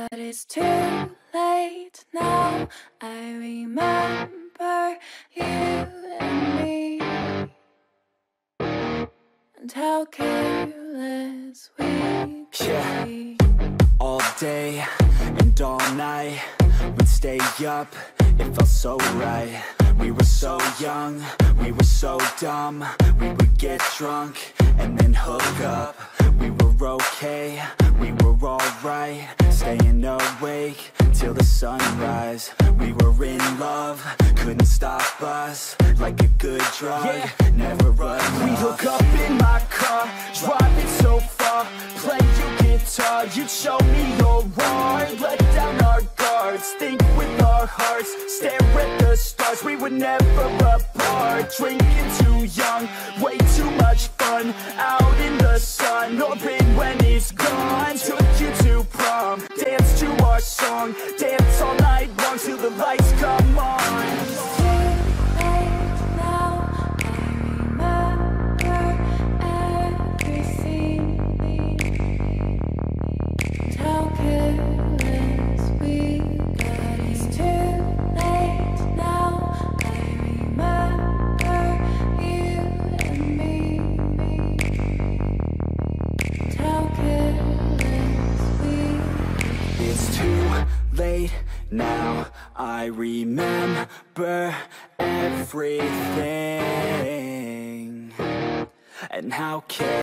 But it's too late now. I remember you and me, and how careless we could be. All day and all night, we'd stay up, it felt so right. We were so young, we were so dumb. We would get drunk and then hook up. We were okay, we were alright, staying awake till the sunrise. We were in love, couldn't stop us. Like a good drug, never run enough. We'd hook up in my car, driving so far, play your guitar, you'd show me your art. Let down our guards, think with our hearts, stare at the stars. We were never apart, drinking too young, way too much fun. Out in the sun, open when it's gone. Took you to prom, dance to our song, dance all night long till the lights come on. Now I remember everything, and how